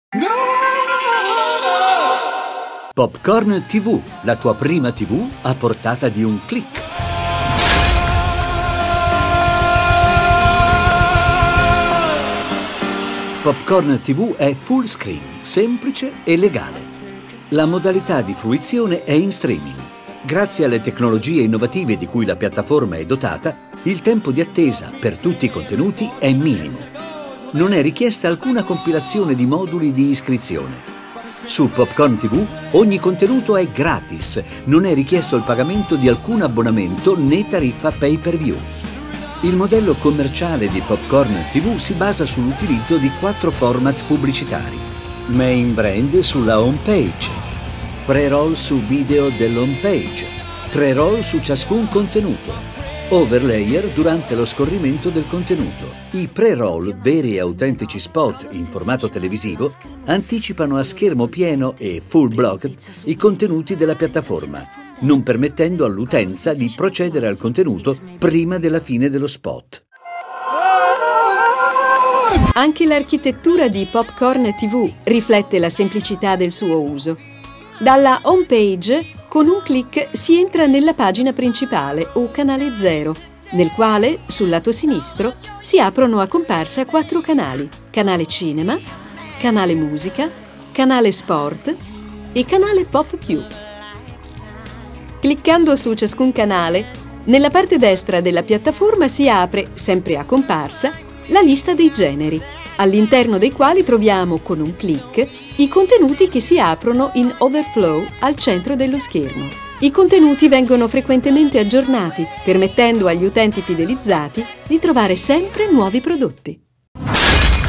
Popcorn TV, la tua prima TV a portata di un click. Popcorn TV è full screen, semplice e legale. La modalità di fruizione è in streaming. Grazie alle tecnologie innovative di cui la piattaforma è dotata, il tempo di attesa per tutti i contenuti è minimo. Non è richiesta alcuna compilazione di moduli di iscrizione. Su Popcorn TV ogni contenuto è gratis, non è richiesto il pagamento di alcun abbonamento né tariffa pay per view. Il modello commerciale di Popcorn TV si basa sull'utilizzo di 4 format pubblicitari. Main brand sulla home page, pre-roll su video dell'home page, pre-roll su ciascun contenuto, overlayer durante lo scorrimento del contenuto. I pre-roll, veri e autentici spot in formato televisivo, anticipano a schermo pieno e full block i contenuti della piattaforma, non permettendo all'utenza di procedere al contenuto prima della fine dello spot. Anche l'architettura di Popcorn TV riflette la semplicità del suo uso. Dalla home page, con un clic si entra nella pagina principale o canale 0, nel quale, sul lato sinistro, si aprono a comparsa 4 canali: canale cinema, canale musica, canale sport e canale Pop più. Cliccando su ciascun canale, nella parte destra della piattaforma si apre, sempre a comparsa, la lista dei generi, all'interno dei quali troviamo, con un clic, i contenuti che si aprono in overflow al centro dello schermo. I contenuti vengono frequentemente aggiornati, permettendo agli utenti fidelizzati di trovare sempre nuovi prodotti.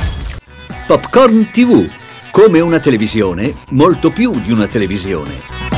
Popcorn TV, come una televisione, molto più di una televisione.